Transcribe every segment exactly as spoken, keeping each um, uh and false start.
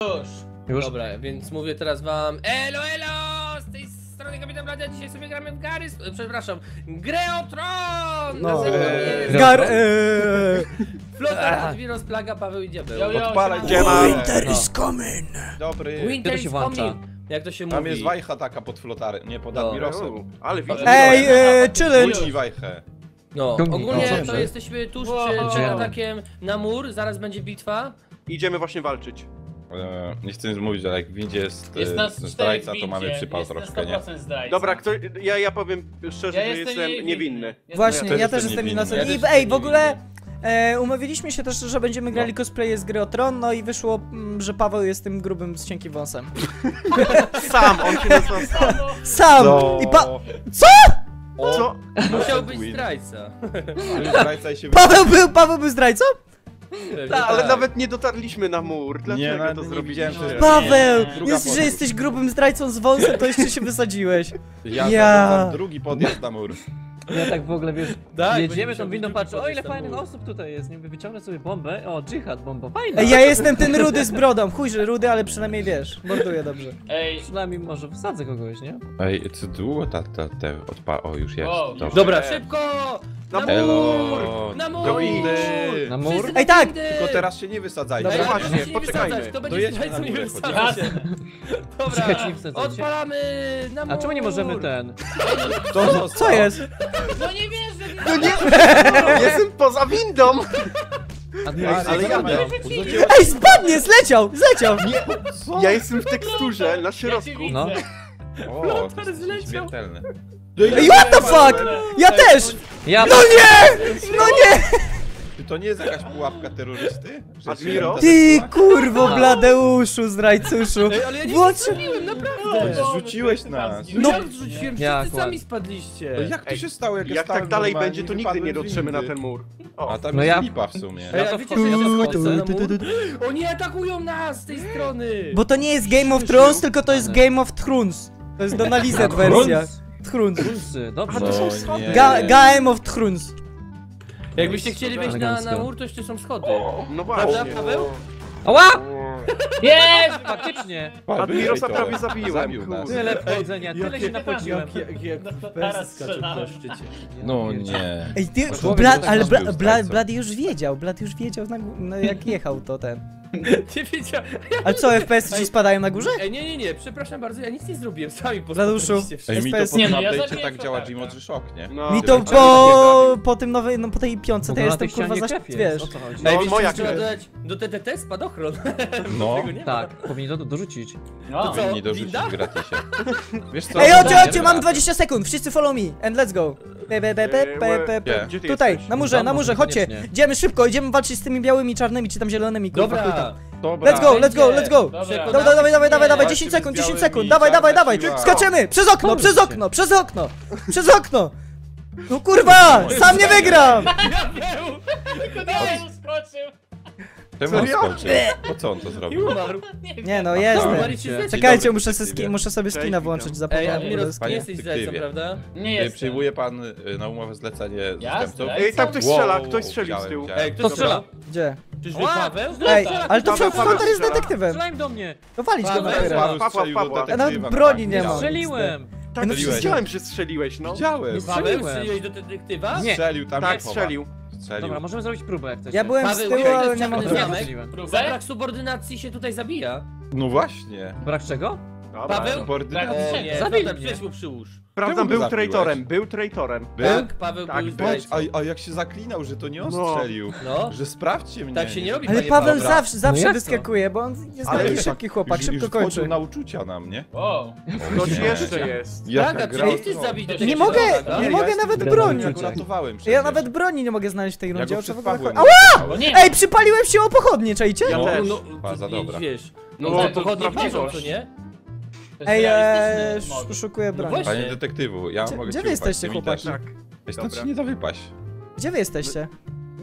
Już. Już? Dobra, więc mówię teraz wam elo, elo! Z tej strony Kapitan Blady, dzisiaj sobie gramy w Gary... Przepraszam, Grę o Tron! No. Eee. Gar... Eee. Flotar, Admiros, Plaga, Paweł i Diabeł. Yo, yo, Odpalaj, siema. gdzie ma? Winter No. is coming. Dobry. Winter to is się włącza? coming. Jak to się mówi? Tam jest wajcha taka pod flotarem, nie pod No. Admirosem. Ale widzisz. Ej, e, challenge. Ulci wajchę. No, Ciągnij. ogólnie No, to dobrze. jesteśmy tuż Wow. przed, przed Wow. atakiem na mur, zaraz będzie bitwa. Idziemy właśnie walczyć. E, nie chcę mówić, ale jak w windzie jest, Jest e, nas cztery zdrajca, w to mamy windzie, przypał jest troszkę, na nie? sto procent zdrajca. Dobra, kto, ja, ja powiem szczerze, Ja że jestem jestem niewinny. niewinny. Jestem Właśnie, też ja też jestem jestem niewinny. innocent. Ja I też ej, jestem w ogóle niewinny. e, umówiliśmy się też, że będziemy grali No. cosplaye z gry o Tron, no i wyszło, mm, że Paweł jest tym grubym z cienkim wąsem. Sam, on się nazywa sam. Sam! Co? I pa... O, Co? Musiał być Win. zdrajca. Zdrajca i się Paweł był, Paweł był zdrajcą? Pewnie Ta, ale tak. nawet nie dotarliśmy na mur. Dlaczego nawet to nie zrobiliście? widziałem, że- Paweł! Druga Jest, że podróż. jesteś grubym zdrajcą z wąsem, to jeszcze się wysadziłeś. Ja, Ja. ja. drugi podjazd na mur. Ja tak w ogóle, wiesz, Tak, jedziemy będzie tą windą, musiał patrzę, być o ile drugi fajnych podjazd osób tutaj jest, nie wyciągnę sobie bombę, o, dżihad, bomba, fajna. Ej, ja jestem ten rudy z brodą. Chuj, że rudy, ale przynajmniej wiesz, morduję dobrze. Ej, Przynajmniej może wsadzę kogoś, nie? Ej, co długo ta, ta, te odpa... O, już jest. Wow, Dobrze. Dobra, szybko! Na Na Elo. mur! Na mur! Do windy. Na mur? Wszyscy Ej, tak! windy! Tylko teraz się nie wysadzajcie. Ej, Dobra, proszę właśnie, się nie poczekajmy. wysadzać, Kto będzie Dojedźmy zdrajcą, na nie górę, wysadza jasne. się. Dobra, Czekajcie, nie wsadzajcie. odpalamy na mur! A czemu nie możemy ten? To zostało. Co jest? no nie wierzę, No nie! Jestem poza windą! Admiral, Ale Ale ja ja- Ej, spadnie, zleciał, zleciał! Co? Ja jestem w teksturze, na ja cię środku. widzę. No. O, to jest zleciał. śmiertelne. Ej, what the fuck? Ja też! Ja... No nie! No nie! Czy to nie jest jakaś pułapka terrorysty? Że Admiro? się- Ty kurwo Bladeuszu, zdrajcuszu! Ej, ale ja nie Włącz... zrobiłem, naprawdę! Przecież rzuciłeś nas. No, No. jak zrzuciłem, Jak wszyscy ładnie. sami spadliście. No jak to się stało, jak, ja Jak stałem tak dalej normalnie będzie, to i nigdy nie wypadłem z dotrzemy na windy? ten mur. A O, tam No jest ja- lipa w sumie. Ej, Ja a to wiecie, że ja Tu, wchodzę na tu, tu, mur? tu, O nie, atakują nas z tej strony! Bo to nie jest Game of Thrones, tylko to jest Game of Thrones. To jest Dona Lizet wersja. Thrones. Rusy, dobrze. to są No schody. nie. Ga Game of Thrones. Jakbyście chcieli wejść na, na Elegancko. mur, to jeszcze są schody. no Prawda, właśnie. Paweł? Ała! O, Jest! Faktycznie! Admirosa prawie zabiłem, Zabił nas. kurde. Tyle wchodzenia, tyle się napociłem. Jak, jak No to w teraz persji skacze strzelałem. na szczycie. No nie. Ej, ty, Człowiek Blad, tak ale nas Bla, był Bla, zdrajcą. Blad już wiedział, Blad już wiedział, na, gó- no, jak jechał to ten. Nie wiedziałem. Ale co, F P S ci spadają na górze? Ej, nie, nie, nie, przepraszam bardzo, ja nic nie zrobiłem, sami Bladuszu. pospadaliście wszyscy. Ej, mi to S P S po Nie, tym no, ja update'cie zabiję tak działa flotarę. Gmodrzy Shock, nie? No. Mi to Tak, po, po tym nowej, no po tej piątce to Bo ja na tej jestem kurwa ścianie za, krew jest, wiesz. o co chodzi? No, Ej, wiecie, moja co trzeba krew. dodać do T T T spadochron. No. Tego nie ma. Tak, powinni to dorzucić. No, To co? Powinni dorzucić winda? w gratisie. Wiesz co? Ej, chodźcie, Nie chodźcie, mam wiem. dwadzieścia sekund, wszyscy follow me and let's go. Pe, pe, pe, pe, pe, pe, pe. Gdzie ty Tutaj, jesteś? na murze, na Tam murze, może chodźcie. koniecznie. Idziemy szybko, idziemy walczyć z tymi białymi, czarnymi, czy tam zielonymi, kurwa, chuj tam. Dobra. Dobra. Let's go, let's go, let's go. Dobra. Przekonamy Dawaj, dawaj, dawaj, dawaj, dawaj, Walczy dziesięć z sekund, dziesięć białymi, sekund, dawaj, czarna dawaj, dawaj, siła. skaczemy, przez okno, Dobrze przez się. okno, przez okno, przez okno. No kurwa, sam nie wygram. tylko nie uskoczył. Czemu on Serio? skoczył? Po co on to I zrobił? umarł. Nie no, jestem. Umarliście z Czekajcie, Dobry muszę, se detektywie. ski, muszę sobie Cześć, skina witam. włączyć, Ej, zapomniałem. Admiros, że- nie Panie jesteś zdrajcą, detektywie. prawda? Nie Czy jest. przyjmuje pan y, na umowę zlecenie Ja zastępców? zdrajcą? Ej, tam ktoś Wow, strzela, ktoś strzelił z widziałem, tyłu. widziałem. Ej, kto To strzela. Gdzie? Czyżby Ła! Paweł? Ej, Strzela, ale to Paweł, Flotar Paweł jest strzela. detektywem. Strzelaj do mnie! To walić go Paweł, na tyle. Paweł Pawła, strzelił do Pawła. detektywa. Ja nawet broni tak, nie mam. widziałem. Strzeliłem! Tak, Strzeliłeś. widziałem, że strzeliłeś, no. Widziałem. Paweł, Strzeliłem. strzeliłeś do detektywa? Nie. Strzelił tam Tak, się chowa. strzelił. Strzelił. Dobra, możemy zrobić próbę jak chcecie. Ja byłem z Paweł, tyłu, usiądź ale do nie mam czarnych broni. zamek. Strzeliłem. Za Próbę? brak subordynacji się tutaj zabija. No właśnie. Brak czego? Dobra. Paweł? Subordynacja. Tak. O nie, Zabij Flotar, mnie. przyjdź mu przyłóż. Prawda, Czemu go był zabiłeś? traitorem, był traitorem. Był? Tak, Paweł Tak, był był. Bądź, zdrajcą. a, a jak się zaklinał, że to nie on No. strzelił. No. Że sprawdźcie mnie. Tak się nie robi, Ale panie Paweł Paweł. zawsze, zawsze jak to? wyskakuje, bo on jest Ale taki już- szybki chłopak, już, szybko już wchodził kończy. na uczucia nam, nie? Wow. Ktoś Nie. jeszcze jest. Jaka Tak, a gra czy o chcesz tron. zabić Nie detektywa? mogę, Tak? nie ja mogę jestem nawet zdrajcą, bronić. Ja go ratowałem Ja przecież. nawet broni nie mogę znaleźć w tej Ja rundzie, go o co przed w ogóle Pawłem chodzi. ratowałem. nie. Ej, przypaliłem się o pochodnie, czajcie? Ja No, też. No, Baza to, dobra. wiesz. No, No, to to pochodnie prawdziwość. parzą, co nie? To jest Ej, realistyczny eee, model. sz- szukuję No broni. właśnie. Panie detektywu, ja Gdzie- mogę gdzie ci wy ufać, jesteście, ty mi chłopaki? też. Tak. Ej, stąd Dobra. się nie da wypaść. Gdzie wy jesteście?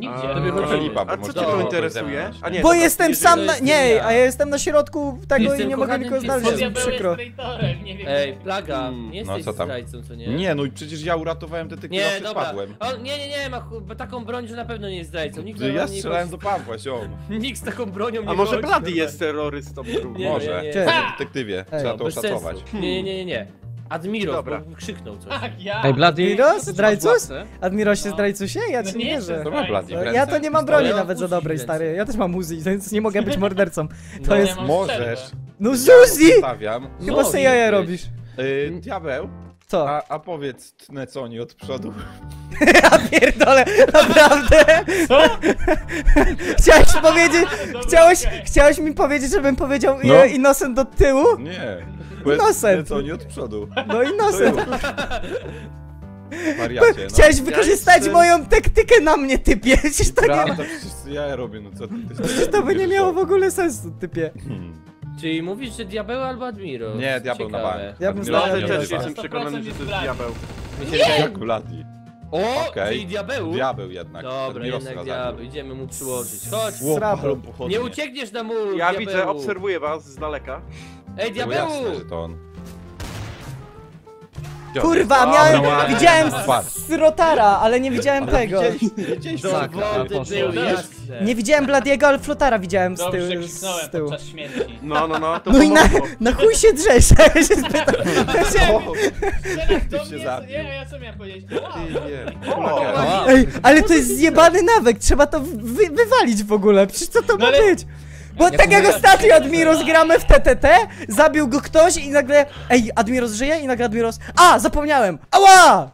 Nigdzie. A, Tobie chodzi- Lipa, bo A co można cię to było interesuje? zewnątrz. A nie, Bo dobra, jestem nie sam żyję. na... jestem Nie, ja. a ja jestem na środku tego i Jestem nie mogę kochanym nikogo piesem. znaleźć, jest mi Diabeł przykro. jest traitorem, nie wiem. Ej, plaga, Hmm, nie no jesteś co tam? zdrajcą, co nie? Nie, no i przecież ja uratowałem detektywa Nie, przed dobra. Pawłem. O, nie, nie, nie, ma chu- bo taką broń, że na pewno nie jest zdrajcą. Nikt, Ja normalnie strzelałem nie do Pawła, ziom. chodzi- Nikt z taką bronią nie A może chodzi, Bloody normalnie. jest terrorystą drugą? Nie, no, Może. ja nie. Cześć. Panie detektywie, Ej, trzeba to Bez oszacować. sensu. Nie, nie, nie, nie, nie. Admiros, Dobra. bo krzyknął coś. Tak, ja. Ej, Bloody... Admiros? masz Zdrajcus? władcę? Admirosie, No. zdrajcusie? Ja ci No nie nie wierzę. jestem To ma Bloody w zdrajcą. ręce. Ja to nie mam broni Ja mam nawet za Uzi w dobrej, ręce. stary. Ja też mam Uzi, więc nie mogę być mordercą. To No, jest... ja mam Możesz. strzelbę. No Ja Zuzi! postawiam. Chyba sobie jaja robisz. Yy, diabeł, Co? a, a powiedz tnę co oni od przodu. Ja pierdolę, naprawdę? Co? Chciałeś powiedzieć... Dobra, Chciałeś, okej. chciałeś mi powiedzieć, żebym powiedział No. no. Innocent do tyłu? Nie. Powiedz Nosem. tnę co oni od przodu. No Innocent. Wariacie, no. Chciałeś wykorzystać jestem- moją taktykę na mnie, typie. Przecież to nie, Prawda, przecież ja robię, no co ty... ty przecież to by nie miało w ogóle sensu, typie. Hmm. Czyli mówisz, że diabeł albo Admiros? Nie, diabeł na Ciekawe. bank. Ja bym Admiros znał- Bloody nie też odbywa. jestem przekonany, że to jest diabeł. Mi się wydaje- Jak Bloody. O, Okej. czyli diabeł? Diabeł jednak. Dobra, Admirosa jednak zabił. diabeł. Idziemy mu przyłożyć. Chodź. Ło, Srabo. palą pochodnie. Nie uciekniesz na mur, Ja diabełu. widzę, obserwuję was z daleka. Ej, Było diabełu! jasne, że to on. Gdzie on Kurwa, jest? miałem, Dobra, ładnie. widziałem Patrz. Srotara, ale nie widziałem Ale tego. widzieliście- Widzieliście Do Tak, a wody poszło. było Wiesz? jasne. Nie widziałem Bladiego, ale Flotara widziałem z Dobrze tyłu. krzyknąłem Z tyłu. podczas śmierci. No, no, no, to No i na, pomogło. na chuj się drzesz, ja się spytam. O, Teraz do się mnie, zabił. ja, ja co miałem powiedzieć? Wow. ty nie. O, Ła. Ej, ale to jest zjebany nawyk, trzeba to wy, wywalić w ogóle, przecież co to No ma ale- być? Bo Jak tak jak mówię- ostatnio Admiros gramy w T T T, zabił go ktoś i nagle... Ej, Admiros żyje? I nagle Admiros... A, zapomniałem! Ała!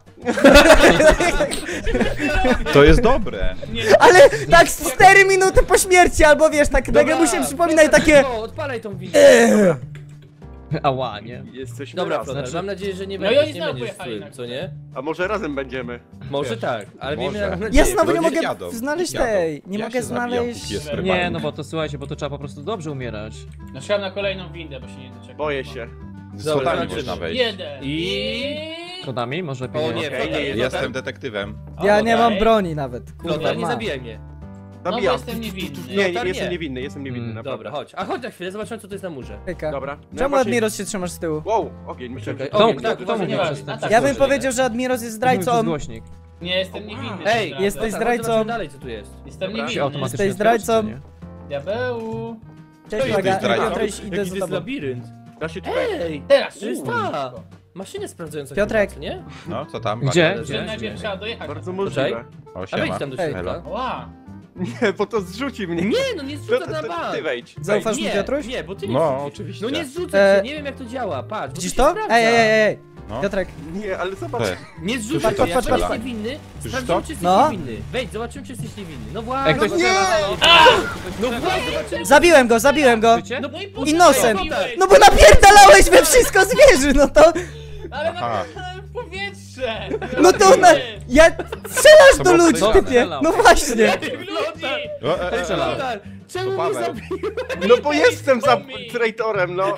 To jest dobre. Nie, Ale tak z cztery minuty po śmierci, albo wiesz, tak nagle mu się przypomina i takie... O, odpalaj tą windę. Eee. Ała, nie? Jesteśmy Dobra, razem. Flotar, mam nadzieję, że nie, No i będziesz, oni nie znowu będziesz pojechali złym, na co nie? A może razem będziemy? Może Wiesz, tak, ale może. miejmy Ja nadzieję. znowu nie Ludzie mogę jadą, znaleźć jadą. tej, nie Ja mogę się zabijam, znaleźć... póki jest Nie, prymarny. Nie, no bo to słuchajcie, bo to trzeba po prostu dobrze umierać. no szukam na kolejną windę, bo się nie doczekam. Boję się. Z Dobra, schodami zobaczymy. można wejść. Jeden. I- Kodami? Może lepiej O nie, nie. Okej, Flotar, nie, Flotar, Jestem detektywem. Ja nie mam Okej. broni nawet, Flotar, kurwa nie ma. zabijaj mnie. No bo Zabijam. jestem niewinny. Nie, nie, Flotar jestem nie. niewinny, jestem niewinny, Mm, naprawdę. Dobra, chodź. A chodź na chwilę, zobaczymy co to jest na murze. Hejka. Dobra. No ja Czemu właśnie- Admiros się trzymasz z tyłu? Wow, ogień, myślałem, że... Czekaj, Kto- ogień, kto- tak, kto uważaj, mówił nie przez walcz. ten A czas? tak, Ja bym dobrze. powiedział, że Admiros jest Zdrajcą. zdrajcą. Głośnik. Nie, jestem niewinny. Ej, naprawdę. jesteś Flotar, zdrajcą. zobaczymy dalej co tu jest. Jestem Dobra. Się niewinny. automatycznie Jesteś zdrajcą. otwiera, czy nie? Diabeł. Cześć, jesteś Plaga, zdrajcą? Piotr, idę Jaki za to jest tobą. labirynt. Da się tutaj... Ej, Teraz, to jest szybko. ta maszynę sprawdzającą Piotrek. chyba, co nie? No, co tam? Gdzie? Że Gdzie? Najpierw trzeba dojechać. Bardzo Poczekaj. możliwe. O, A wejdź siema. tam do Hej. środka. Ła. Nie, bo to zrzuci mnie. Nie, no nie To, zrzuca to, na to, bank. ty wejdź. Zaufasz mi, Nie, Piotruś? nie, bo ty nie No, zrzucisz. oczywiście. No nie zrzucaj E, się, nie wiem jak to działa, patrz. bo Widzisz się to? sprawdza. Ej, ej, ej, ej. No. Piotrek, Nie, ale zobacz. Cześć. Nie zrzucaj Patrz, się, patrz, jak patrz, jesteś patrz. niewinny, Słyszysz sprawdzimy to? czy jesteś No. niewinny. Wejdź, zobaczymy czy jesteś niewinny. No Ej, właśnie. ktoś- No właśnie, zobaczymy. zabiłem go, zabiłem go. Słyszycie? No i po co Innocent. zrobiłeś? No bo napierdalałeś we wszystko zwierzy, no to... Ale Aha. na w powietrze. No to na... Ja... Strzelasz To do było ludzi, podejrzane. typie. No właśnie. Ludzi. O, e, e, e. Strzelałem. Flotar, czemu To mnie Paweł. zabiłeś? No bo jestem za Tommy. traitorem, no.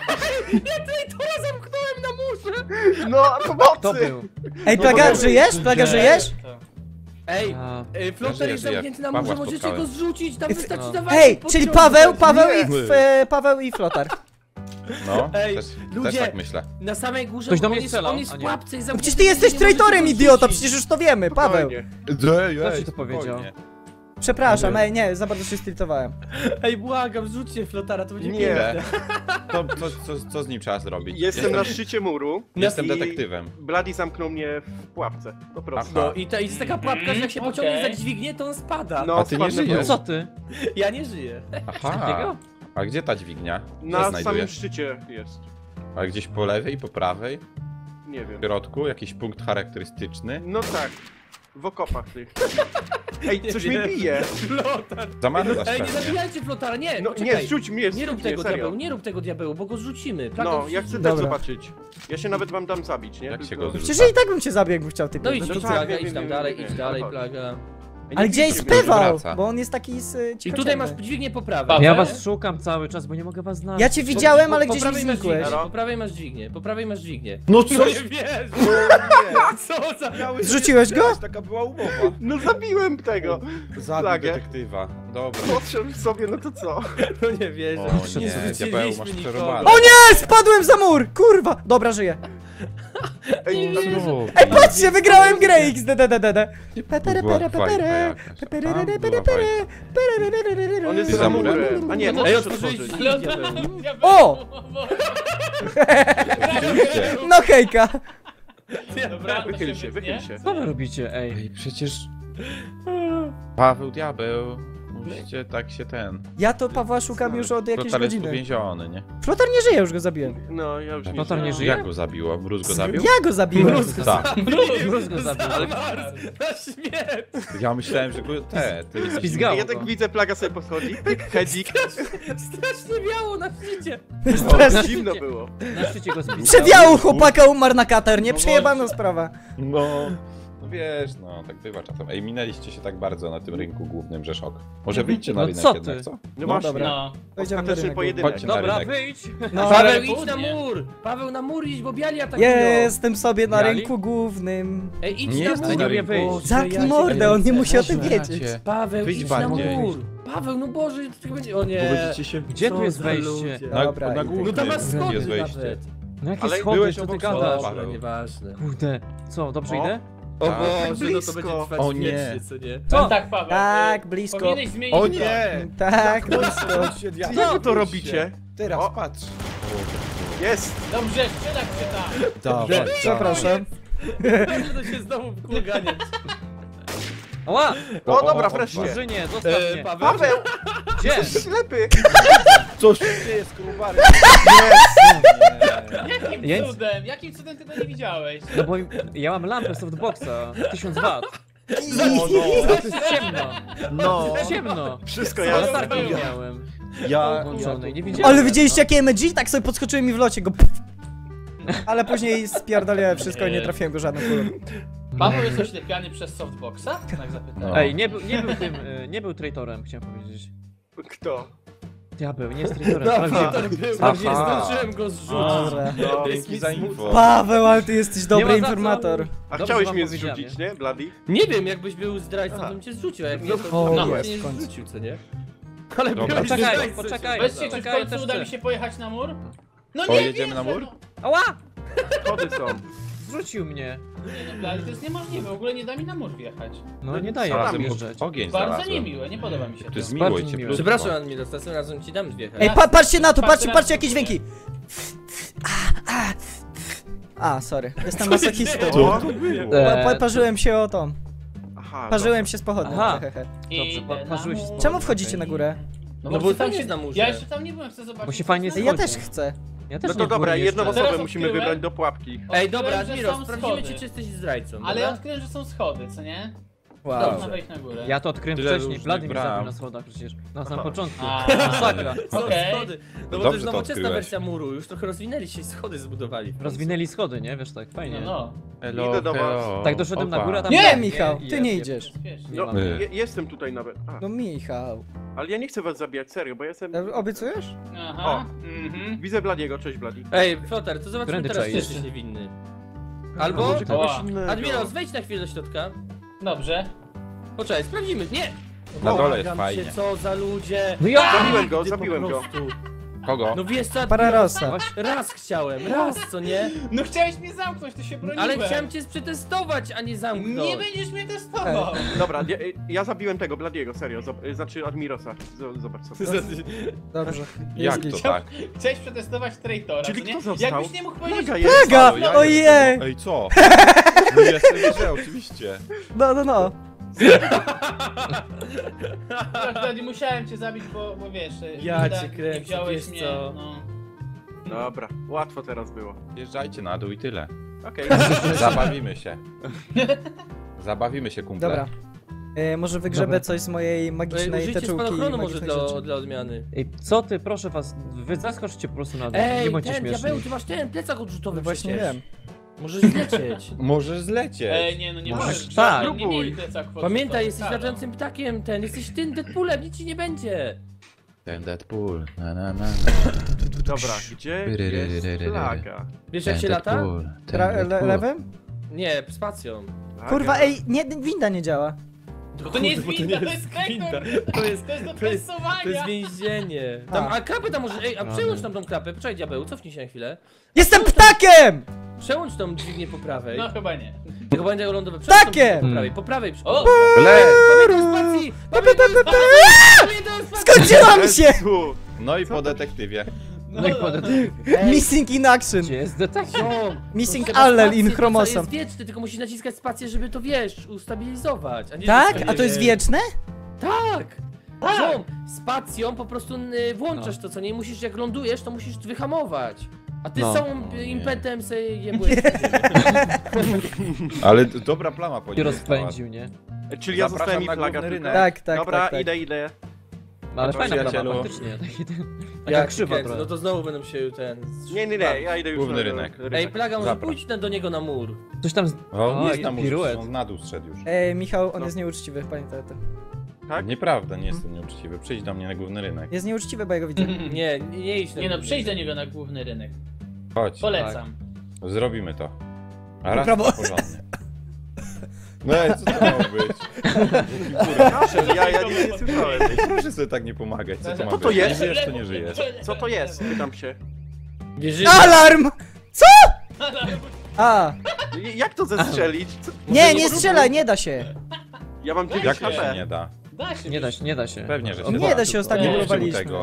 To zamknąłem na murze. No, pomocy! To był. Ej, Plaga, żyjesz? Plaga, Gdzie? żyjesz? Ej, A, e, Flotar żyję, jest żyję. zamknięty na Pawła murze, możecie spotkałem. go zrzucić, tam wystarczy no. dawać. Hej, czyli Paweł, Paweł i... Nie. f- e, Paweł i Flotar. No, Ej, też, ludzie. też tak myślę. Na samej górze Ktoś do on mnie jest, strzelał, on jest a w nie. pułapce i No zamknięty. przecież ty jesteś nie możecie traitorem, go idiota, zrzucić. przecież już to wiemy, Paweł. Spokojnie. Ej, Kto ci ej, to powiedział? spokojnie. Przepraszam, ej, nie, za bardzo się stiltowałem. Ej, błagam, zrzućcie Flotara, to będzie Nie. piękne. To, co, co, co z nim trzeba zrobić? Jestem na szczycie muru. Jestem i detektywem. Bloody zamknął mnie w pułapce. Po prostu. Aha. No i to jest taka pułapka, że jak się Mhm, pociągnie okej. za dźwignię, to on spada. No, A ty nie spadnę w żyjesz? no dół. co ty? Ja nie żyję. Aha. Takiego? A gdzie ta dźwignia? Gdzie Na samym znajdujesz? szczycie jest. A gdzieś po lewej, po prawej? Nie wiem. W środku? Jakiś punkt charakterystyczny? No tak. W okopach tych. Ej, coś mnie wiem. bije. Flotar. Zamarzasz Ej, nie pewnie. zabijajcie Flotara, nie, No poczekaj. nie, zrzuć mnie, Nie zrzuć rób mnie, tego serio. diabełu, nie rób tego diabełu, bo go zrzucimy. Plaga No, wrzuci- ja chcę też Dobra. zobaczyć. Ja się nawet wam dam zabić, nie? Jak się Tylko- go zrzuca? Przecież i tak bym cię zabił, jakbym chciał, typie. No idź No tu tak, Plaga, wiem, idź wiem, tam wiem, dalej, wiem, idź wiem. dalej, Chodź. Plaga. Ale gdzie jest widzicie mnie. Pywał? wraca. Bo on jest taki z y, I tutaj masz ciekawszy. dźwignię po prawej. Paweł? Ja was szukam cały czas, bo nie mogę was znaleźć. Ja cię widziałem, ale po gdzieś mi prawej masz znikłeś. dźwignię, Halo? po prawej masz dźwignię, po prawej masz dźwignię. No No nie wiesz! Co za... Miałeś Zrzuciłeś go? Taka była umowa. No zabiłem tego. Zabił Flagę. detektywa. Dobra. Podszedł sobie, no to co? No nie wierzę. O nie, zrzuciliśmy diabeł, masz nikogo. przerobane. O nie! Spadłem za mur! Kurwa! Dobra, żyję. Ej, Co? Ej, patrzcie, wygrałem grę X D D D D D. Petere, Była pere, fajka pere, jakaś. pere, Tam pere, była pere, fajka. pere, pere, pere, pere. on jest Ty za za murem. A nie, Ej, możesz otworzyłeś otworzyć. drzwi, Ale diabeł. diabeł. O! Oczywiście. No hejka. Dobra, to Wychyl się, wytnie. wychyl się. Co wy robicie, ej? Ej, przecież... Paweł Diabeł. Musicie tak się ten... Ja to Pawła szukam już od jakiejś Flotar jest godziny. uwięziony, nie? Flotar nie żyje, już go zabiłem. No, ja już nie Flotar nie żyję. żyje? Jak go zabiło? Mróz go zabił? Ja go zabiłem. Tak. Mróz go zabił. Zamarz na śmierć! Ja myślałem, że go te... ty Spizgało Ja go. tak widzę, plaga sobie podchodzi. Hedzik. Strasznie biało na świecie! O, zimno było. Na szczycie go spizgało. Przedziału chłopaka umarł na kater, nie przejebana sprawa. No... No wiesz, no tak bywa czasem. Ej, minęliście się tak bardzo na tym rynku głównym, że szok. Może wyjdźcie na No rynek co jednak, ty? co? No No właśnie. dobra. No. Pojedziemy na Ostateczny rynek. pojedynek. Chodźcie na Dobra, rynek. wyjdź! No. Paweł, Południe. idź na mur! Paweł, na mur idź, bo biali atakują! Jestem sobie na Biali? rynku głównym. Ej, idź Nie na jesteś mur! na rynku. wyjść. Boże, Zamknij ja cię mordę, on nie kręcę. musi o tym Boże, wiedzieć. Macie. Paweł, Wyjdź idź bardziej. na mur! Paweł, no Boże, to tak będzie... O Bo nie! będziecie się... Gdzie Co tu jest za wejście? ludzie. Na, Dobra, na idę. No głównym tam masz schody jest wejście. nawet. No jakie Ale schody, byłeś co ty obok gadasz? schodu, Dobra, Paweł. nieważne. Kurde, co, dobrze O. idę? O Tak. Boże, no to Blisko. będzie trwać O nie. wiecznie, co nie? No tak, Paweł. Tak, y, blisko. Powinieneś zmienić O broń. nie! Tak, blisko. Jak wy to robicie? Teraz patrz. Jest! Dobrze, strzelać się tam. Dawaj, Przepraszam. To się znowu wkurganiać. Ała! O, dobra, wreszcie. Murzynie, zostaw E, mnie. Paweł, Paweł! Gdzie? Ślepy! Coś się dzieje z krowary. Jakim Jest? cudem? Jakim cudem ty to nie widziałeś? No bo ja mam lampę softboxa, tysiąc wat. No, no. To jest ciemno, No! ciemno. Wszystko Ja jasne. latarki nie było. miałem Ja... włączonej, nie widziałem. Ale widzieliście jakie M G? Tak sobie podskoczyłem mi w locie go. Ale później spierdoliłem wszystko i nie trafiłem go żadną kulą. Paweł jest oślepiany przez softboxa? Tak zapytałem. No. Ej, nie był, nie był tym, y, nie był traitorem, chciałem powiedzieć. Kto? Diabeł, nie jest traitorem, Dobra, sprawdziłem. był, Aha. nie zdążyłem go zrzucić. Dobra. No. Dzięki za info. Paweł, ale ty jesteś Nie dobry ma za co. informator. A Dobrze chciałeś wam mnie powiedziałem, zrzucić, nie, Bloody? Nie wiem, jakbyś był zdrajcą, Aha. to bym cię zrzucił, a jak nie, No, to o, to jest, nie w końcu. zrzucił, co nie? Ale Dobra, byłeś poczekaj, zdrajcą, poczekaj. się Weźcie, czy w Czekaj, końcu też uda mi chcę. się pojechać na mur? No O, nie jedziemy na wierzę, mur? no. Ała! Schody są. Zrzucił mnie. Nie, no, Blady, to jest niemożliwe, w ogóle nie da mi na mur wjechać. No nie daje Znalazłem wjeżdżać. ogień Bardzo znalazłem. niemiłe, nie podoba mi się To to. jest miło i Bardzo miłe. cieplutko. Przepraszam, Admiros, następnym razem ci dam dwie Ej, pa patrzcie na to, patrzcie, patrzcie jakie dźwięki. A, sorry. Jestem masochistą. Co Pa, to było? pa, parzyłem się o tą. Aha, Parzyłem się z pochodnią. Aha. hehehe. Dobrze, pa- parzyłeś się z Czemu wchodzicie na górę? No, No bo bo chcę tam tam jest się na murze. Ja jeszcze tam nie byłem, chcę zobaczyć. Bo się fajnie co Ej, tam ja jest. też chcę. Ja też No to nie dobra, byłem jedną jeszcze. osobę Teraz musimy odkryłem. wybrać do pułapki. Ej, dobra, Odkryłem, że Admiros, są sprawdzimy schody. ci, czy jesteś zdrajcą, Ale dobra? odkryłem, że są schody, co nie? Wow. Można wejść na górę. Ja to odkryłem Tyle wcześniej, różnych Blady mnie bram. zabił na schodach przecież. Na samym początku. A. Masakra. Są Okej. schody. No bo to Dobrze jest to nowoczesna odkryłeś. wersja muru, już trochę rozwinęli się i schody zbudowali. Rozwinęli schody, nie? Wiesz, tak, No, fajnie. no. Hello, Idę do was. hello. Tak doszedłem na Opa. górę, a tam... Nie, Michał, ty je- nie je- idziesz. Bezpiecznie. No, ma. je, jestem tutaj nawet. A, No Michał. ale ja nie chcę was zabijać, serio, bo ja jestem... E, Obiecujesz? Aha. Mhm. Widzę Bladiego, cześć Bladi. Ej, Flotar, to zobaczymy Którędy teraz, czy czaisz? jesteś niewinny. A Albo... może kogoś Ała. innego. Admiros, wejdź na chwilę do środka. Dobrze. Poczekaj, sprawdzimy. Nie! Na dole jest Błagam fajnie. cię, co za ludzie! No ja! Zabiłem go, Ty po zabiłem go. prostu. Kogo? No wiesz co, Pararosa. raz chciałem, raz, co nie? No chciałeś mnie zamknąć, to się broniłem. Ale chciałem cię przetestować, a nie zamknąć. Nie będziesz mnie testował. Dobra, ja, ja zabiłem tego Bladiego, serio, zob- znaczy Admirosa. Z- Zobacz sobie. Dobrze. Jak Jest to git. tak? Chciałeś przetestować traitora, Czyli co nie? kto został? Jakbyś nie mógł powiedzieć... Plaga jest. Plaga! Halo, ja Ojej! jestem- Ej, co? No jestem że oczywiście. No, no, no. Wtedy musiałem cię zabić, bo, bo wiesz... Ja nigdy cię kręcę, nie wziąłeś wiesz mnie, co? no. Dobra, łatwo teraz było. Jeżdżajcie na dół i tyle. Okej. Zabawimy się. Zabawimy się, kumple. Dobra. E, może wygrzebę Dobra. coś z mojej Ej, magicznej użyjcie teczułki i spadochronu może magicznych dla, rzeczy. dla odmiany. Ej, co ty, proszę was, wy zaskoczcie po prostu na dół, nie Ej, bądźcie ten śmieszni. diabeł, ty masz ten plecak odrzutowy No właśnie przecież. wiem. Możesz zlecieć. Możesz zlecieć. Ej, nie, no nie Możesz- możesz. tak. Nie mieli plecak pod Pamiętaj, pod jesteś karą. latającym ptakiem, ten, jesteś tym Deadpoolem, nic ci nie będzie. Ten Deadpool. Na, na, na. Dobra, gdzie jest flaga? Wiesz jak się lata? Ra le lewym? Nie, spacją. Flaga. Kurwa, ej, nie, winda nie działa. Bo to nie jest winda, to jest krajtor. To jest, To jest do to jest, to presowania. jest więzienie. Tam, A. a klapę tam może, ej, a Rany. przełącz tam tą klapę, poczekaj diabeł, cofnij się na chwilę. Jestem ptakiem! Przełącz tą dźwignię po prawej. No chyba nie. Chyba będzie lądowe. Przełącz tą Takie! dźwignię po prawej, po prawej. O! Le. Pamiętaj o spacji! Pamiętaj o spacji! Pamiętaj o spacji! Skończyło mi się! Jezu. No i po detektywie. No i potem. Missing in action. Gdzie jest detektyw? Ziom, Missing to trzeba allele spację, in to chromosom. jest wieczny, tylko musisz naciskać spację, żeby to, wiesz, ustabilizować. A nie, Tak? że A to jest wiesz. wieczne? Tak! Tak. Ziom, spacją po prostu y, włączasz to, co nie musisz, jak lądujesz, to musisz wyhamować. A ty No. z całym O y, nie. impetem sobie jebłeś. Ale d- dobra plama po Cię nim została. rozpędził, nie? Czyli ja Zapraszam zostałem mi na flaga główny tylko. rynek. Tak, tak, Dobra, tak, tak. idę, idę. No ale Dobra, fajna plama, przyjacielu. faktycznie. Taki ten- Taka Jak krzywa kręcę, trochę. no to znowu będę się ten... Nie, nie, nie, ja idę już Główny na rynek. Ej, plaga, może Zapraszam. pójdź na- do niego na mur. Coś tam... z- O, O, nie jest jaki tam piruet. uczciwy, on na dół zszedł już. Ej, Michał, on No. jest nieuczciwy, pamiętaj o tym. Tak? Nieprawda, nie jestem nieuczciwy. Przyjdź do mnie na główny rynek. Jest nieuczciwy, bo ja go widzę. Nie, nie, nie idź na Nie no, mur. przejdź do niego na główny rynek. Chodź, Polecam. zrobimy to. A raz prawo. to porządnie. No ej, co to miało być? Proszę, ja, ja nic nie słyszałem. Ej, proszę sobie tak nie pomagać, co to ma Co być? to jest? Nie żyjesz, to nie żyjesz. Co to jest? Pytam się. Wierzymy. Alarm! Co? A, J- Jak to zestrzelić? Co? nie, nie strzelaj, nie da się. Ja mam dziewięć Jak to się H P. nie da? Da się. Nie da się, nie da się. Pewnie, że On się Nie da. da się, ostatnio Nie, próbowaliśmy. tego.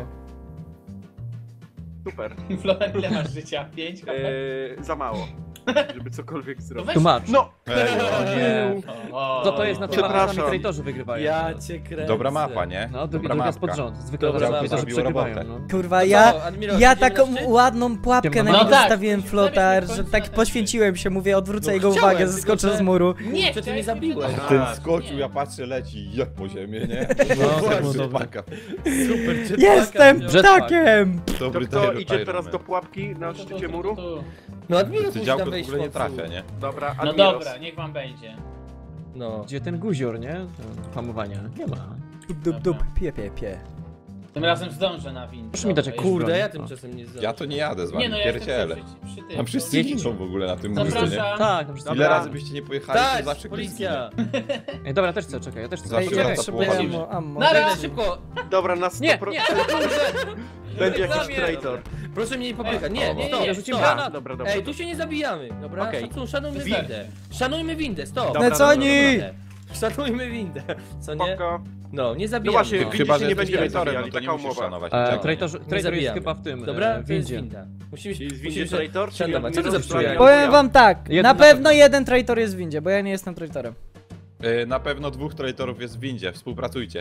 Super. Flora, ile masz życia? pięć H P? Eee, za mało. Żeby cokolwiek To zrobić. weź- Tłumacz. No! Ej, o nie. O, Co to jest na tej mapie? Przepraszam. Sami traitorzy wygrywają. Ja cię kręcę. Dobra mapa, nie? No, drugi, Dobra druga z pod mapka. rząd. Zwykle Dobra, traitorzy mapa. przegrywają, robotę. no. Kurwa, To ja... co, Admiros, Ja idziemy taką na szczyt? ładną pułapkę na No niego tak, zostawiłem musimy flotar, zabić że w tak końcu na poświęciłem się, mówię, odwrócę No jego chciałem, uwagę, tylko zeskoczę że- z muru. Nie, Czy ty nie chciałeś zabiłeś? mnie Ten tak, skoczył, nie. ja patrzę, leci jak po ziemię, nie? No, Właśnie to było dobre. paka. Super, jetpacka Jestem wziął. Jetpack. ptakiem! To Dobry kto Tyro- idzie Iron teraz Man. do pułapki na Tu, tu, szczycie tu, muru? tu, tu. No Admiros To musi tam działko w wejść ogóle nie w końcu. trafia, nie? Dobra, No Admiros. dobra, niech wam będzie. No. Gdzie ten guzior, nie? To hamowania. Nie ma. Dup, dup, dup, pie, pie, pie. Tym razem zdążę na windę. Proszę mi dać Dobra, jak Kurde, broń. ja O. tymczasem nie zdążę. Ja to nie jadę z wami, Nie no, ja jestem pierdziele. przy, przy tym. Tam wszyscy Jedź. giną w ogóle na tym murze, nie? Zapraszam. Tak, no przecież Ile Dobra. razy byście nie pojechali, to Tak, zawsze ktoś policja. Ej, dobra, też chcę, czekaj, ja też chcę. Zawsze Ej, Zawsze ja lata potrzebuję połowimy. ammo, ammo. Nara! Biegnę szybko. Dobra, na sto Nie, procent nie. będzie jakiś Zamiast. traitor. Proszę mnie nie popychać. Nie, nie, O, nie, ja stop. rzuciłem A, granat. dobra, dobra. Ej, tu się nie zabijamy. Dobra, Okej. szacun, szanujmy Wi- windę. Szanujmy windę, stop. Dobra, Neconi! Szanujmy windę. Co nie? Spoko. No, nie No zabijamy. właśnie, no. widzicie, Chyba, że nie jesteś będziemy traitorem, zabijali, no to nie taka musisz umowa. szanować E, niczego. traitor, traitor jest zabijamy. chyba w tym, Dobra, e, to jest windzie. winda. Musimy Czyli z windzie musimy się traitor, czy szanować. Co ty Admiros zepsułeś? Flaga? Powiem wam tak, Jeden na na pewno pewno. jeden traitor jest w windzie, bo ja nie jestem traitorem. E, Na pewno dwóch traitorów jest w windzie, współpracujcie.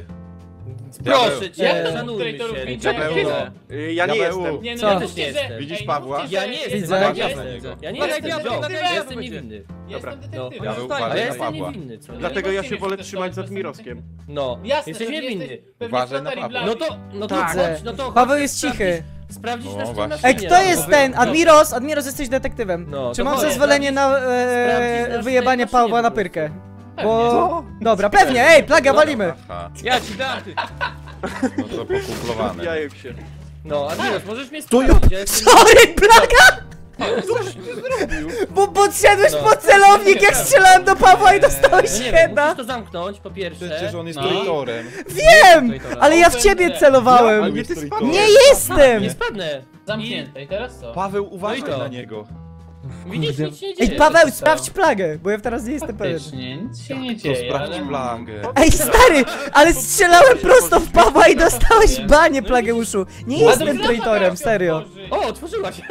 Proszę cię, Jak to szanujmy traitorów się. windzie? Diabeł, Chwilę. Y, Ja nie Diabeł. jestem. Nie no, Co? ja Ja też też nie nie jestem. Widzisz Ej, Pawła? mówcie, Ja że nie jest- jestem, Widzę. ja Ja nie na jestem. niego. Ja nie Uważaj, jestem, diabeł, ja diabeł. jestem niewinny. Dobra. Jestem detektywem. Ja bym A uważaj ja na jestem Pawła. niewinny, co nie? Dlatego ja Nie się mówcie wolę mi, że trzymać z to jest Admiroskiem. No, Jasne, jesteś że niewinny. jesteś- pewnie Uważaj na Flotar i Pawła. Blady. No to, no to Tak. chodź, no to Paweł chodź, jest sprawdzić- cichy. Sprawdzić No nasz właśnie. Ej, nasz kto imię, jest no, ten? no. Admiros? Admiros, jesteś detektywem. No, Czy to mam chodź, zezwolenie na sprawdzić e, nasz wyjebanie nasz Pawła imię na po pyrkę? Pewnie. Bo... Dobra, pewnie, ej, plaga, walimy! Aha, Ja ci dam, ty! no to pokumplowane. Jajem się. No, Admiros, możesz mnie To ja- sprawdzić, ja jestem... Sorry, plaga! Bo podszedłeś No. pod celownik, jak strzelałem do Pawła i dostałeś No nie wiem, heada! musisz to zamknąć, po pierwsze. Przecież on jest No. traitorem. Wiem! Ale ja w ciebie celowałem! Ale nie ty spadłeś. Nie jestem! Nie spadnę. Zamknięte. I teraz co? Paweł, uważaj No i to. na niego. Widzisz, Kurde. nic się nie dzieje. Ej, Paweł, Co? sprawdź plagę, bo ja teraz nie jestem pewien. Faktycznie, nic się nie To dzieje, sprawdź ale... plangę. Ej, stary, ale strzelałem prosto w Pawła i dostałeś banie, Plageuszu. Nie jestem traitorem, serio. O, otworzyła się.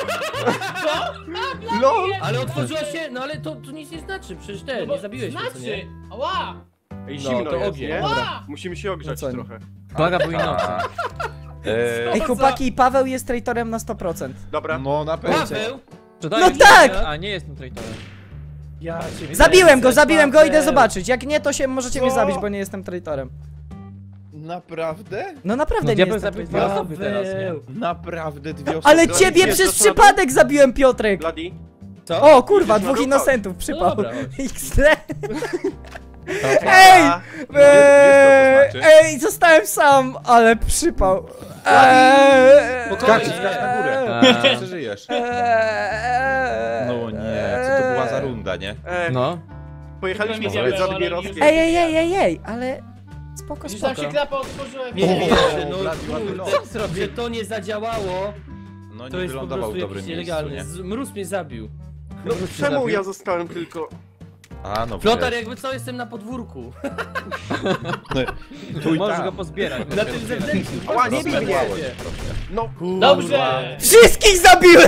LOL! Ale otworzyła się, no ale to, to nic nie znaczy, przecież ten, nie zabiłeś mnie, co nie? Znaczy! Ała! Ej, No, zimno to jest, ogień. nie? Ała! Musimy się ogrzać No co? trochę. Plaga północy. Eee, Ej, chłopaki, Paweł jest traitorem na sto procent. Dobra. no na pewno. Paweł! Czy No tak! A, nie jestem traitorem. Ja cię Zabiłem go, kręcę, zabiłem go, idę Paweł. zobaczyć. Jak nie, to się możecie mnie Co? zabić, bo nie jestem traitorem. Naprawdę? No naprawdę No, nie diabeł jestem zabił dwie traitorem. osoby teraz, nie? Naprawdę dwie osoby. Ale Dobra, ciebie wiesz, przez to co- przypadek zabiłem, Piotrek! Bloody, Co? O kurwa, Jedziesz na dwóch dół? innocentów No przypał. dobra, chodź. iks de. Ej! Ej! No, Eee, wiesz, co to znaczy? Ej, zostałem sam, ale przypał. Eee, Spokojnie. Skacz, skacz na górę. Eee. Przeżyjesz. Eee, No nie, co to była za runda, nie? Ej, No. pojechaliśmy Tylko nie sobie z wiadomo, Admirowskim. Ej, ej, ej, ej, ej, ale spoko, Widzisz, tam się spoko. klapa otworzyła i Nie, nie, widzisz. nie, no Blady, ładny kurde, lot. że to nie zadziałało, No to nie jest po wylądował prostu w dobrym jakiś miejscu, nielegalny. nie? Z- Mróz mnie zabił. No czemu ja zostałem tylko... A, no Flotar, wiesz. jakby co, jestem na podwórku. Tu i Możesz tam. go pozbierać. Na tym zewnętrznym. Ała, nie Proszę, bij mnie. proszę. No, Dobrze! Wszystkich zabiłem!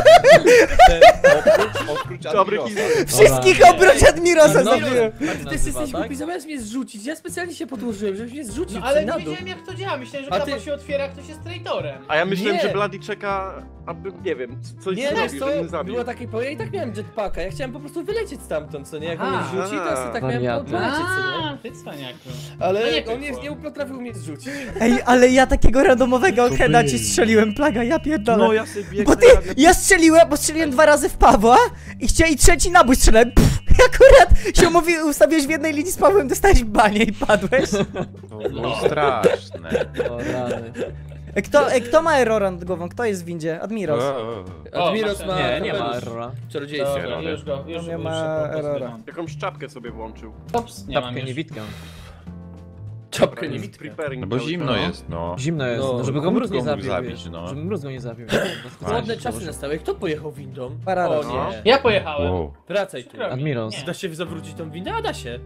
Oprócz, oprócz dobry Admirosa. hit. Wszystkich oprócz Admirosa No, zabiłem! A ty też nazywa, jesteś tak? głupi, zamiast mnie zrzucić. Ja specjalnie się podłożyłem, żebyś mnie zrzucił No ale na nie dół. wiedziałem jak to działa, myślałem, że A klapa ty- się otwiera, jak ktoś jest traitorem. A ja myślałem, Nie. że Bloody czeka, aby, nie wiem, coś Nie, wiesz zrobił, żeby mnie co, zabił. było takie, bo ja i tak miałem jetpacka, ja chciałem po prostu wylecieć stamtąd, co nie? Jak on Aha. mnie rzuci, to ja sobie tak miałem Wariaty. polecieć, co nie? A, ty cwaniaku. Ale No nie on nie, pykło. nie potrafił mnie zrzucić. Ej, ale ja takiego randomowego heada ci strzeliłem, plaga, ja pierdolę. No ja sobie biegnę. Bo ty, ja strzeliłem, bo strzeliłem dwa razy w Pawła i chciałem i trzeci nabój strzelałem. Pff, i akurat się mówi, ustawiłeś w jednej linii z Pawłem, dostałeś banie i padłeś. To było straszne. O rany. E, Kto, e, kto ma errora nad głową? Kto jest w windzie? Admiros. O, Admiros masz- ma... Nie, nie ma kapelusz errora. Czarodziejstwo. Dobra, już go, już, Nie już ma szybko errora. pozbywam. Jakąś czapkę sobie włączył. Ops, nie mam Czapkę już. niewidkę. Czapkę nie widzę. Preparing No bo cały zimno czas. jest, no. Zimno jest, No, no, żeby go mógł mróz nie go mógł zabił, zabić, wiesz, no. żeby mróz go nie zabił. Ładne czasy nastały. Kto pojechał windą? Paradoks. O No. nie. Ja pojechałem. Wow. Wracaj tu. Przykro mi. Admiros. Nie. Da się zawrócić tą windę? A da się.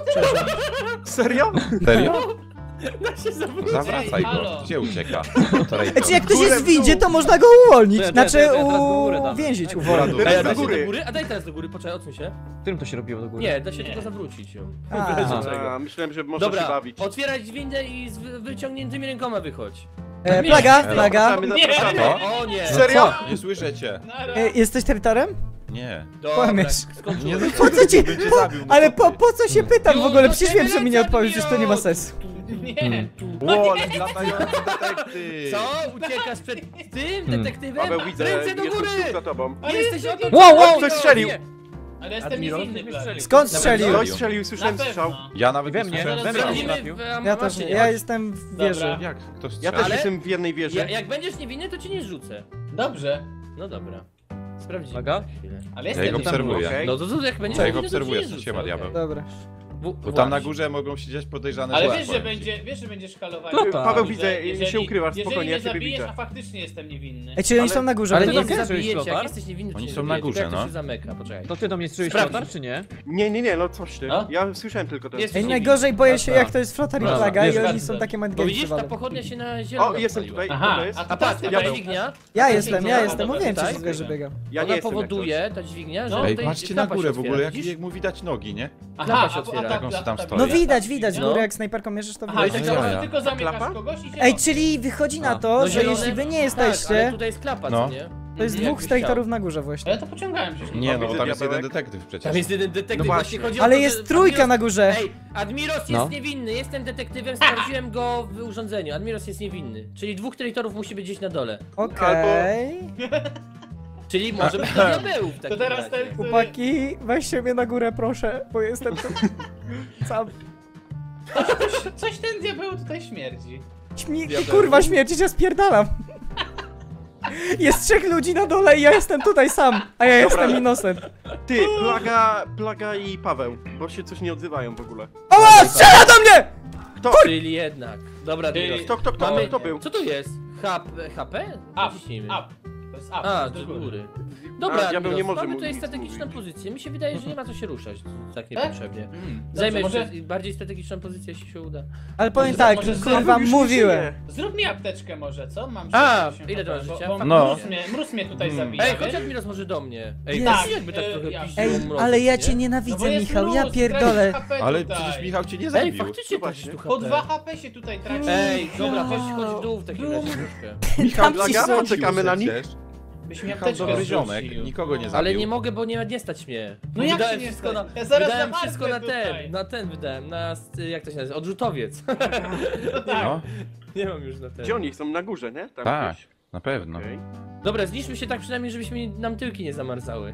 Serio? Serio? Da się zawrócić. Zawracaj go. halo. Gdzie ucieka? E, czy jak ktoś Górę jest w w windzie, dół. to można go uwolnić. To ja- to Znaczy ja- to ja teraz do góry dam. uwięzić, Tak, uwolnić. góra Ej, a do da się góry. do góry? A daj teraz do góry, poczekaj, odsuń się. Którym to się robiło do góry? Nie, da się Nie. tylko zawrócić ją. A. Byle czego. A, myślałem, że można się Dobra, bawić. otwierać windę i z wy- wyciągniętymi rękoma wychodź. E, plaga, Elo. plaga. Zapraszamy, Nie. zapraszamy. To? O nie! Serio? Nie słyszę cię. Nara. E, jesteś terytorem? Nie. Dobra, Kłamiesz. skończyłem. Nie, no Po co ci? Bym cię Po, zabił, no ale co po, ty? po co się pytam w Już ogóle? do Przecież ciebie wiem, że mi nie lecę, odpowiesz, że to nie ma Admiros. sensu. Nie. Ło, latający detektyw. Co? Uciekasz przed tym Hmm. detektywem? Paweł, widzę, Ręce do jestem góry! tuż za tobą. Ale Jesteś jesteś od... Wow, wow! Ktoś strzelił! Ale jestem Admiros, niewinny, nie blady. strzelił. Skąd Dobra, strzelił? Ktoś strzelił, słyszałem Na strzał. pewno. Ja nawet We nie mnie, słyszałem we mnie strzału. nie Sprawdzimy trafił. w... a, Ja też właśnie nie, nie, ja chodź. jestem w Dobra. wieży. Jak? Kto Ja strzelił? też Ale- jestem w jednej wieży. Ja, jak będziesz niewinny, to cię nie rzucę. Dobrze. No dobra. Sprawdzimy. Uwaga. za chwilę. Ale Ja jestem ich obserwuję. Okej. No to, to jak będziesz Ja ich niewinny, to cię obserwuję, nie co rzucę, się ma okej. diabeł. Dobra. W- Bo tam na właśnie. górze mogą siedzieć podejrzane Ale zła, wiesz, że powiem będzie, ci. wiesz, że będziesz szkalowany. No tak. Paweł, Że widzę, jeżeli- się ukrywasz, spokojnie, ja Jeżeli ciebie nie zabijesz, widzę. a faktycznie jestem niewinny. Ej, czyli oni Ale- są na górze. ale Ale ale nie nie wiem, czy zabijecie, jest jak flotar? jesteś niewinny, to Oni cię są nie na zabijecie, górze, jak ktoś no. się zamyka, poczekaj. To ty do mnie strzeliłeś Sprawdzić. flotar, czy nie? Nie, nie, nie, no coś ty. No. Ja słyszałem tylko ten. Jest- Ej, niewinny. najgorzej boję się, Dobra. jak to jest flotar i Dobra, plaga i wiesz, oni bardzo. są takie Bo mindgames widzisz, ta wywalone. pochodnia się na zielono O, jestem zapaliła. tutaj. Aha, To jest. a A to patrz, ta ta jadą. dźwignia, Ja ta jestem, dźwignia, ja jestem, dobra, mówiłem ci, tutaj. że z wieży biegam. Ja nie ona jestem jak powoduje, ta dźwignia, że No. Ej, tutaj patrzcie na klapa się górę w ogóle, otwiera, jak, widzisz? jak mu widać nogi, nie? Klapa Aha, się a, otwiera. a, Jak on się tam ta- ta- stoi? No ta- widać, ta- widać, z no. góry jak snajperką mierzysz, to Aha, i widać. tak Ja, ja, ja. tylko zamykasz Klapa? kogoś i się Ej, robi. czyli wychodzi na No. to, No że zielone- jeśli wy nie Tak, ale jesteście, tutaj jest klapa, No. co nie? to jest Mhm. dwóch traitorów na górze Ale właśnie. ja to pociągałem przecież. Nie, no widzę tam jest jeden diabełek. detektyw przecież. Tam jest jeden detektyw, No właśnie właśnie. chodzi o Ale to, jest że trójka Admiros- na górze. Ej, Admiros jest No. niewinny, jestem detektywem, sprawdziłem go w urządzeniu. Admiros jest niewinny. Czyli dwóch traitorów musi być gdzieś na dole. Okej. Czyli może być to diabeł w takim To teraz razie. ten, który... Chłopaki, weźcie mnie na górę proszę, bo jestem tu sam. Coś, coś ten diabeł tutaj śmierdzi. Śmie Diabeł. kurwa śmiercić, ja spierdalam. Jest trzech ludzi na dole i ja jestem tutaj sam, a ja jestem innocent. Ty, plaga, plaga i Paweł, bo się coś nie odzywają w ogóle. O, strzela do mnie! Kto? Czyli jednak. Dobra, Czyli- Admiros. Kto, kto, kto, Mamy... kto był? Co to jest? H HP? Up, Naciśnijmy. up. To jest up. A, to do jest góry. A, Dobra, diabeł Admiros, nie może mamy tutaj mówić, strategiczną mówić. pozycję. Mi się wydaje, że nie ma co się ruszać tak niepotrzebnie. Mm. Zajmę Dobrze, jeszcze bardziej strategiczną pozycję, jeśli się uda. Ale powiem Może- tak, może kurwa, Paweł już nie mówiłem. żyje. może zrób mi apteczkę może, co? Mam A, sześćdziesiąt ile to masz bo- życia? Bo No. mróz mnie, mróz mnie tutaj Hmm. zabija, Ej, chodź wiesz? Admiros może do mnie. Ej, Jest. tak, jakby tak E, trochę ja- piździł Ej, mrozić, ale ja nie? cię No bo nienawidzę, jest Michał, ja mróz, pierdolę. tracisz H P Ale tutaj. przecież Michał cię nie Ej, zabił. faktycznie No tracisz właśnie. tu Po H P. dwa H P się tutaj traci. Ej, dobra, weź chodź w dół w takim razie troszkę. Michał Tam Plaga, ci są- poczekamy na nich. przecież. Byś mi Michał apteczkę dobry ziomek, zrzucił. nikogo nie zabił. Ale nie mogę, bo nie, nie stać mnie. No jak wydałem się nie wszystko stać? na, Ja zaraz wydałem zamarznę wszystko na tutaj. ten, na ten wydałem, na, jak to się nazywa, odrzutowiec. No tak. No, Nie mam już na ten. Gdzie oni są? Na górze, nie? Tam tak. gdzieś. Na pewno. Okej. Dobra, zniszczmy się tak przynajmniej, żebyśmy nam tyłki nie zamarzały.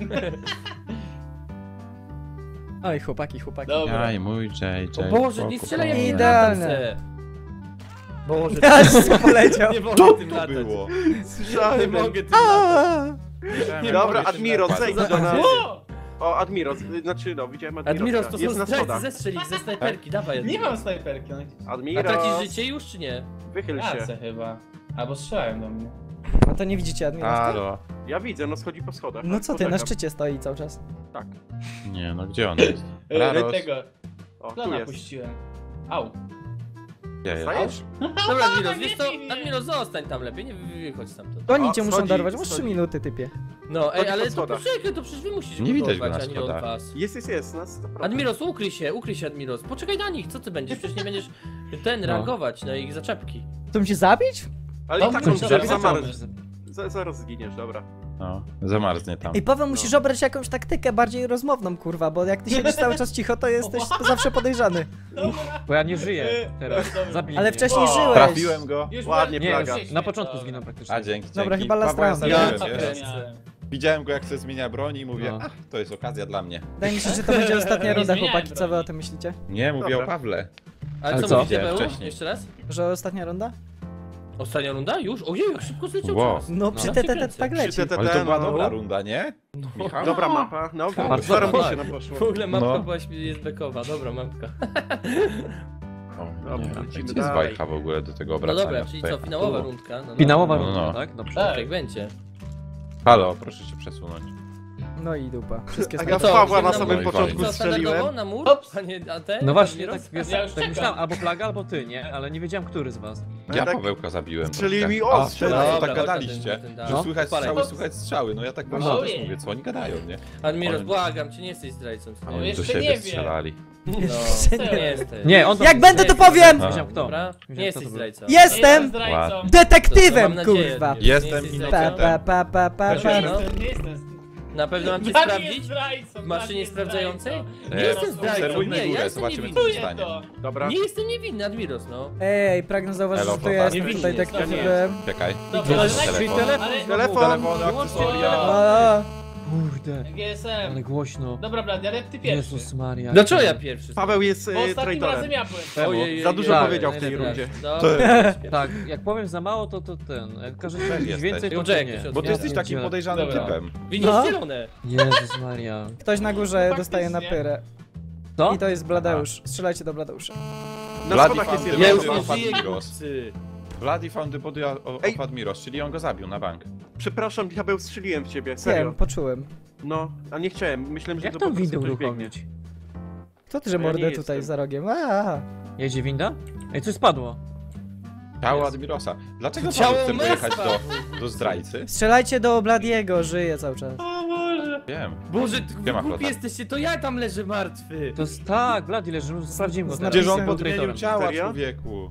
Oj, chłopaki, chłopaki. Dobra. Aj, mój J J. O Boże, nie strzelaj jak Idealne. Idealne. Boże, Aż co poleciał. nie mogę Co tym to latać. było? Nie Słyszałem. mogę tym latać. A, Nie Dobra, mogę tym Admiro, latać. zejdź Co do za- nas. O! O, Admiro, z- znaczy no, widziałem Admiro. Admiros, to są Jest na zdrajcy, schodach. zestrzel ich ze snajperki, dawaj. Nie Admiros. mam snajperki, no A Admiro, tracisz życie już czy nie? wychyl się. tracę chyba. Albo strzelają do mnie. no to nie widzicie Admirosa? Halo. Ja widzę, no schodzi po schodach. No co ty, na Poczekam. szczycie stoi cały czas. Tak. Nie, no gdzie on jest? E, Raros. tego, O, tu plana jest. puściłem. Au. Gdzie jest? Stajesz? Dobra, Admiros, wiesz co? Nie, nie, nie. Admiros, zostań tam lepiej, nie wy- wychodź stamtąd. Oni O, cię muszą schodzi, darować, masz trzy schodzi. minuty, typie. No, ej, Chodź ale po to schodach. poczekaj, to przecież wy musicie Nie go widać go dorwać, na a nie od schodach. was. Jest, jest, jest, na sto procent. Admiros, ukryj się, ukryj się, Admiros. Poczekaj na nich, co ty będziesz? Przecież nie będziesz ten No. reagować na ich zaczepki. Chcą cię zabić? Ale To i tak muszę on zaraz zaraz, zacząć. zaraz, zaraz zginiesz, dobra. No, zamarznie tam. Ej, Paweł, musisz obrać jakąś taktykę bardziej rozmowną, kurwa, bo jak ty siedzisz cały czas cicho, to jesteś zawsze podejrzany. Dobra. Bo ja nie żyję teraz. Dobra. Zabij Ale mnie. wcześniej O, żyłeś. Trafiłem go. Już Ładnie, byłem- Nie, plaga. już na początku Dobra. zginął praktycznie. A dzięki, Dobra, dzięki. chyba last Pawła round. ja Ja zabiłem, tak wiesz? miałem. Widziałem go jak se zmienia broń i mówię, No. ach, to jest okazja dla mnie. Wydaje mi się, że to będzie ostatnia Nie runda, zmieniałem chłopaki, co wy broni. o tym myślicie? Nie, mówię Dobra. o Pawle. Ale Ale co, co? mówicie, Beł? Wcześniej. Jeszcze raz? Że ostatnia runda? Ostatnia runda? Już? Ojej, jak szybko zleciał Wow. czas. No, przy ja T cię T T kręcę. tak leci. Przy T T Ale T, to była no. dobra runda, nie? Michał? Dobra mapa, no. Bardzo Zarobiście dobra. nam W poszło. ogóle mapka No. była śmie- jest bekowa, dobra mapka. O, Dobra, nie, lecimy gdzie jest dalej. bajka w ogóle do tego No obracania dobra, czyli co, tutaj? finałowa Tu. rundka? No, no. Finałowa No, no, runda, no. tak? Dobrze. Tak. Tak będzie. Halo, proszę się przesunąć. No i dupa. Wszystkie A są... ja Co, Pawła idziemy na samym mur? początku Co, standardowo strzeliłem. na mur? Ops. A nie, a ten? No właśnie, Admiros? tak, wiesz, Ja już tak czekam. myślałem, albo Plaga, albo ty, nie? Ale nie wiedziałem, który z was. Ja tak Pawełka zabiłem. strzeli troszkę. mi A, ostrze. wtedy Dobra, tak dobra, gadaliście, ten- ten- ten- że no. słychać Odpalaj. strzały, słychać strzały. No ja tak właśnie No. też mówię, co oni gadają, nie? Admiros, Oni- błagam cię, nie jesteś zdrajcą. co A nie? oni do jeszcze siebie nie wiem. strzelali. No, Jeszcze nie nie. jesteś. Nie, on to... Jak będę, to Nie jesteś powiem! zdrajcą. Wiedziałem kto. Dobra? Wiedziałem, Nie kto jesteś to był. zdrajcą. Jestem zdrajcą. To detektywem, mam nadzieję, kurwa! Admiros. Nie Jestem jesteś inną- Pa, zdrajcą? pa, pa, pa, pa, Proszę, pa. no. Nie jestem. Na pewno mam cię Blady jest sprawdzić? zdrajcą, W Blady maszynie jest sprawdzającej? zdrajcą. Nie E, jestem zdrajcą, obserwujmy nie, ja górę, jestem zobaczymy, niewinny. co się Czuję stanie. to. Dobra. Nie jestem niewinny, Admiros, no. Ej, pragnę zauważyć, Elo, że to chłopak. ja Nie jestem tutaj widzisz, detektywem. Czekaj. Dobra, ale Telefon. najpierw Telefon. ale... Telefon. Telefony, akcesoria. A, Kurde, G S M. ale głośno. Dobra, Blady, ale ty pierwszy. Jezus Maria. Dlaczego ja pierwszy? Paweł jest Bo e, ostatnim traitorem. razem ja byłem. Czemu? Ojej, Za dużo Tak, powiedział w tej najlepszy. rundzie. Dobra, Tak, jak powiem za mało, to to ten. Jak każesz Też coś jesteś. więcej, to Jack, nie. to się Bo ty Ja jesteś takim pierdzielę. podejrzanym Dobra. typem. Widzisz No. zielone. Jezus Maria. ktoś na górze No dostaje na faktycznie. pyrę. Co? I to jest Bladeusz. Strzelajcie do Bladeusza. Na Bloody schodach jest Fountain. jeden. Ja Ja już już nie mam żyję, Admiros. głupcy. Bloody found the body of Ej. of Admiros, czyli on go zabił na bank. Przepraszam, diabeł, strzeliłem w ciebie, serio. Wiem, poczułem. No, a nie chciałem, myślałem, że Jak to tą po prostu windę ktoś biegnie. uruchomić? Kto ty, że Ja nie mordę jestem. tutaj za rogiem? A, Jedzie winda? Ej, coś spadło. Ciało Admirosa. Dlaczego Ciało Paweł chce pojechać Mespa. do, do zdrajcy? strzelajcie do Bladiego, żyje cały czas. O Boże. Wiem. Boże, Nie ma wy głupi flota. jesteście, to ja tam leżę martwy. To jest tak, Bloody leży, sprawdzimy go Z teraz. Gdzież on Napisem. podmienił Traitorem. ciała, Serio? człowieku?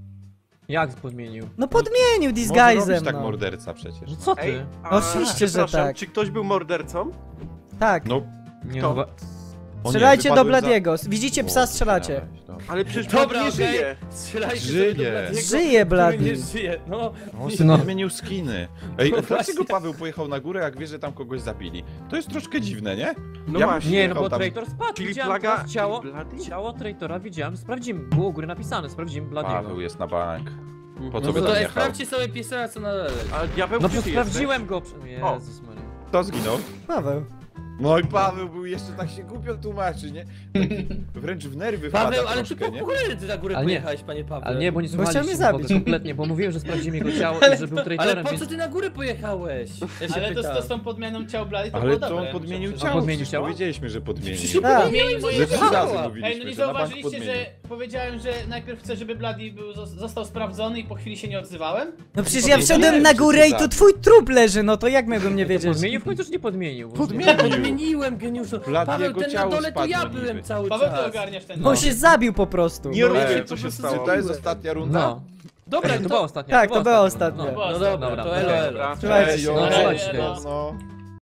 Jak podmienił? No podmienił Może disguise'em, robić tak no. morderca przecież. No co Ej, ty? a, Oczywiście, że przepraszam, tak. Czy ktoś był mordercą? Tak. No, Nie, Kto? chyba... o nie, Strzelajcie do wypadłem za- Bladiego. Widzicie psa, O, strzelacie. strzelałeś, dobra. Ale przecież Dobra, Blady nie okej. żyje. Strzelajcie Żyje. sobie do Bladiego, Żyje który Blady. nie żyje, no. On sobie No. zmienił skiny. Ej, No dlaczego właśnie. Paweł pojechał na górę, jak wie, że tam kogoś zabili? To jest troszkę dziwne, nie? No Ja właśnie. Nie, no jechał bo tam- traitor spadł, Czyli widziałem plaga... teraz ciało. Blady? Ciało traitora widziałem, sprawdzimy. Było u góry napisane, sprawdzimy Bladiego. Paweł jest na bank. Po co No by to tam jest, jechał? sprawdźcie sobie piesera, co na lewej. Ale diabeł, No gdzie to ty sprawdziłem go. O. Jezus Maria. Kto zginął? Paweł. No i Paweł był jeszcze tak się głupio tłumaczy, nie? Taki wręcz w nerwy wpada Paweł, ale ty troszkę, po nie? cholerę ty na górę Ale nie. pojechałeś, panie Paweł. Ale nie, bo nie Bo chciał słuchaliście mnie mnie zabić. kompletnie, bo mówiłem, że sprawdzimy jego ciało i że był Ale traitorem, po co więc... ty na górę pojechałeś? Ja się Ale to, pytam. to z tą podmianą ciał Blady to Ale było to dobre. on podmienił muszę ciało, podmienił przecież ciało? powiedzieliśmy, że podmienił. Tak. Podmienił Że moje trzy ciało. razy Ej, mówiliśmy, no nie że na bank zauważyliście, podmienił. że powiedziałem, że najpierw chcę, żeby Bloody był, zos- został sprawdzony i po chwili się nie odzywałem? No przecież ja Nie, wszedłem na że ty górę i za- tu twój trup leży, no to jak miałbym nie wiedzieć? Podmienił w końcu czy nie podmienił? Bo Podmienił. Ja podmieniłem, geniuszu. Blady, Paweł, jego ten na ciało dole to ja spadło byłem niby. cały Paweł, ty czas. ogarniasz ten Bo on no. się zabił po prostu. Nie No. rozumiecie, Ej, co się Czy stało. to jest ostatnia runda? No. Dobra, to to... była ostatnia. Tak, to była runda. ostatnia. No. No dobra, Dobra, to okej. elo, elo. Dobra. Trzymajcie Ej, się. jo, No, no, no, no.